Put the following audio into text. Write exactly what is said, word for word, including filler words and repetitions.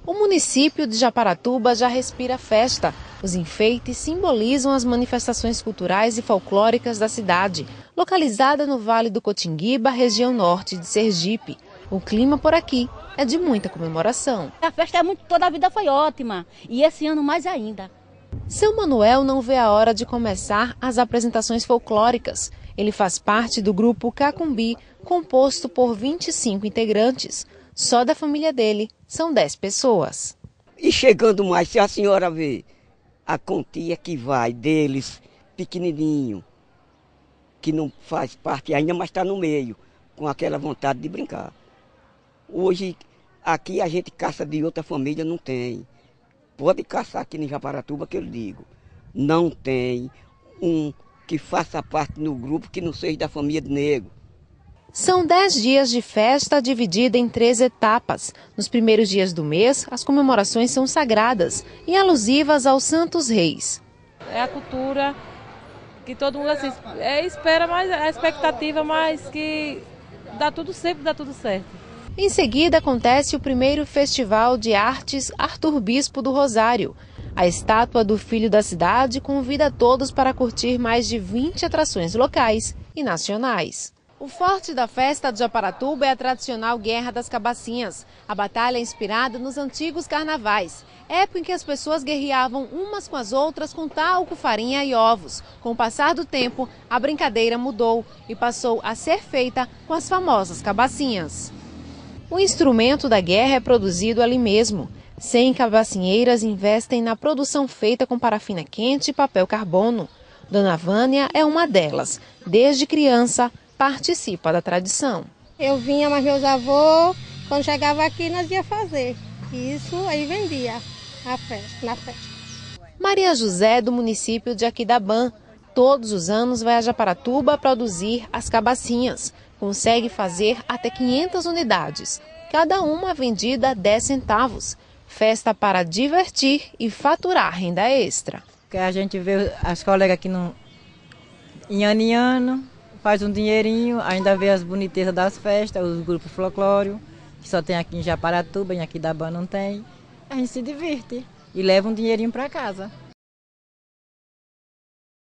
O município de Japaratuba já respira festa. Os enfeites simbolizam as manifestações culturais e folclóricas da cidade, localizada no Vale do Cotinguiba, região norte de Sergipe. O clima por aqui é de muita comemoração. A festa é muito, toda a vida foi ótima e esse ano mais ainda. Seu Manuel não vê a hora de começar as apresentações folclóricas. Ele faz parte do grupo Cacumbi, composto por vinte e cinco integrantes. Só da família dele são dez pessoas. E chegando mais, se a senhora vê a quantia que vai deles, pequenininho, que não faz parte ainda, mas está no meio, com aquela vontade de brincar. Hoje, aqui a gente caça de outra família, não tem. Pode caçar aqui em Japaratuba, que eu digo. Não tem um que faça parte no grupo que não seja da família de negro. São dez dias de festa dividida em três etapas. Nos primeiros dias do mês, as comemorações são sagradas e alusivas aos Santos Reis. É a cultura que todo mundo assim, é, espera, mas a expectativa, mas que dá tudo sempre, dá tudo certo. Em seguida, acontece o primeiro Festival de Artes Arthur Bispo do Rosário. A estátua do Filho da Cidade convida todos para curtir mais de vinte atrações locais e nacionais. O forte da festa de Japaratuba é a tradicional Guerra das Cabacinhas. A batalha é inspirada nos antigos carnavais, época em que as pessoas guerreavam umas com as outras com talco, farinha e ovos. Com o passar do tempo, a brincadeira mudou e passou a ser feita com as famosas cabacinhas. O instrumento da guerra é produzido ali mesmo. cem cabacinheiras investem na produção feita com parafina quente e papel carbono. Dona Vânia é uma delas. Desde criança, participa da tradição. Eu vinha, mas meus avós, quando chegava aqui, nós ia fazer. Isso aí vendia a festa, na festa. Maria José, do município de Aquidabã, todos os anos vai a Japaratuba produzir as cabacinhas. Consegue fazer até quinhentas unidades, cada uma vendida a dez centavos. Festa para divertir e faturar renda extra. Que a gente vê as colegas aqui no, em ano em ano, faz um dinheirinho, ainda vê as bonitezas das festas, os grupos folclóricos, que só tem aqui em Japaratuba, em Aquidabã não tem. A gente se diverte e leva um dinheirinho para casa.